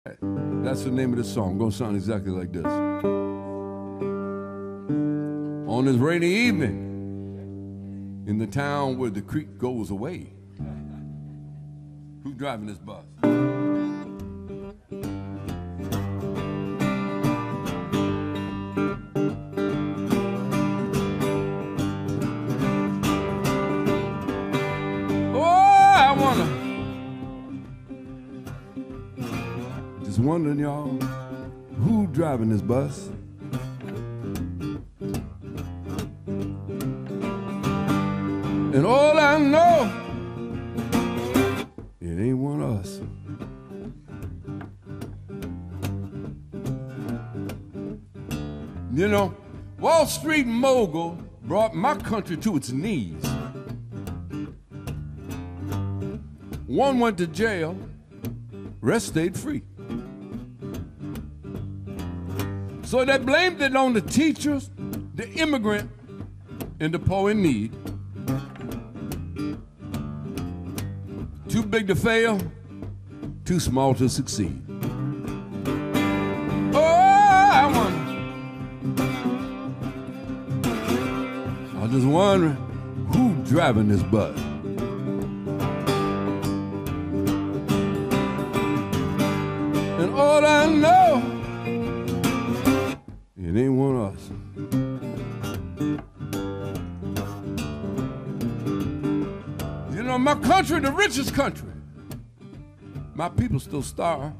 That's the name of the song. Gonna sound exactly like this. On this rainy evening, in the town where the creek goes away, who's driving this bus? Just wondering, y'all, who driving this bus? And all I know, it ain't one of us. You know, Wall Street mogul brought my country to its knees. One went to jail, rest stayed free. So they blamed it on the teachers, the immigrant, and the poor in need. Too big to fail, too small to succeed. Oh, I was just wondering, who driving this bus? And all I know, it ain't one of us. You know, my country, the richest country, my people still starve.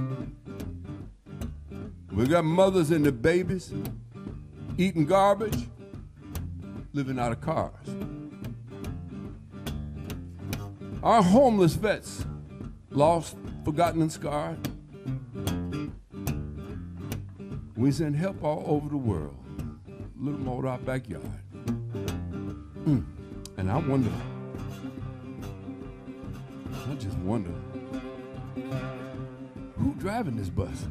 We got mothers and the babies eating garbage, living out of cars. Our homeless vets, lost, forgotten, and scarred. We send help all over the world, a little more to our backyard. And I just wonder, who driving this bus?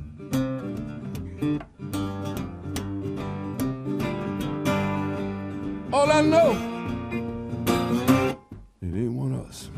All I know, it ain't one of us.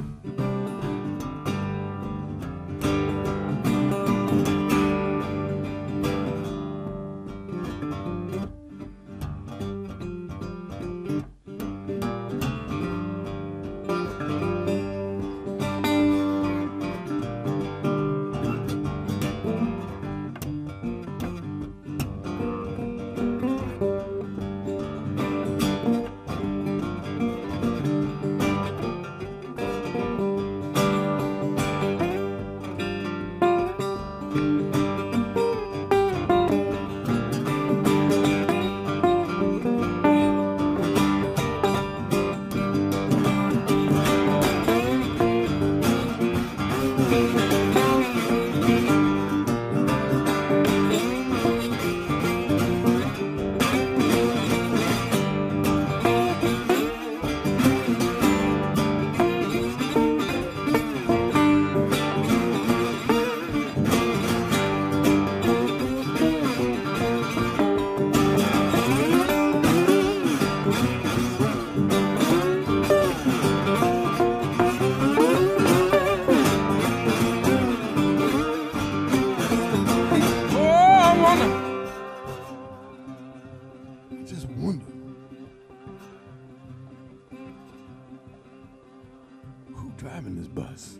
Driving this bus.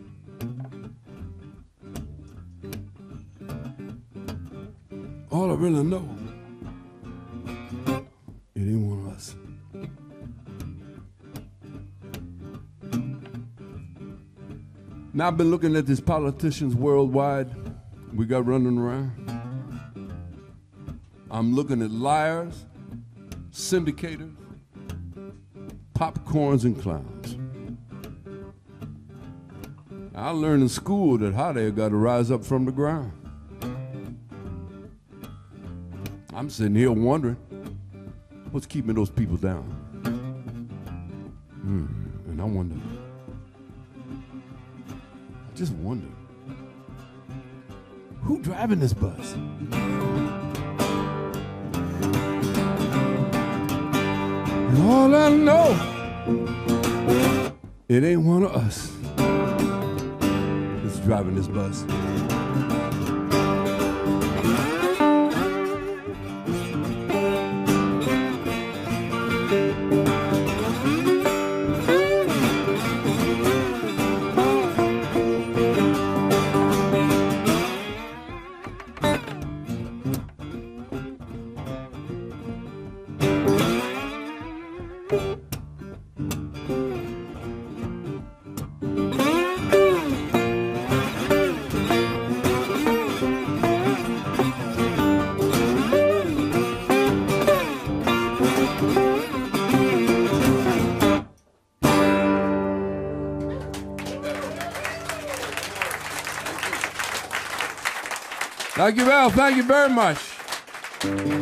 All I really know, it ain't one of us. Now I've been looking at these politicians worldwide we got running around. I'm looking at liars, syndicators, popcorns, and clowns. I learned in school that hot air got to rise up from the ground. I'm sitting here wondering, what's keeping those people down? And I wonder, I just wonder, who driving this bus? And all I know, it ain't one of us driving this bus. Thank you, Val. Thank you very much.